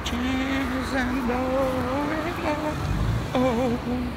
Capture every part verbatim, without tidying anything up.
Cheers and oh, oh, oh.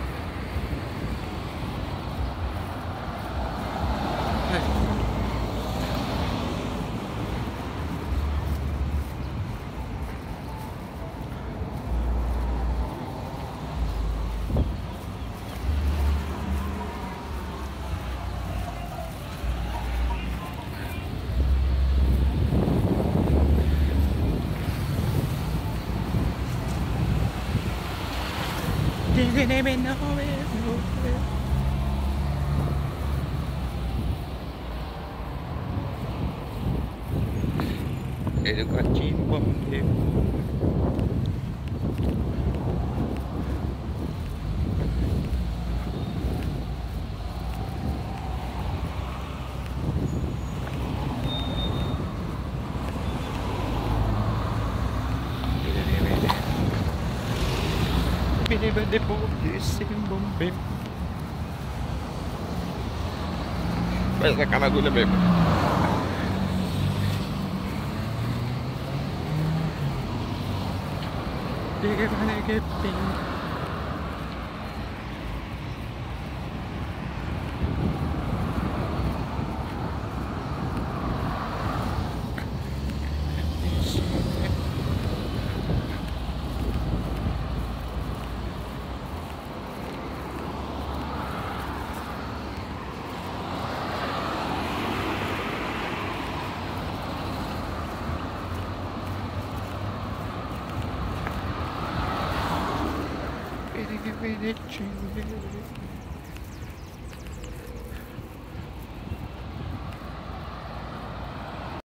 Didn't even know it. Ele gatinho bom tempo. Bene depois desse bom tempo. Vai sacar na agulha mesmo. Diga para que tem. Beni beni çingene.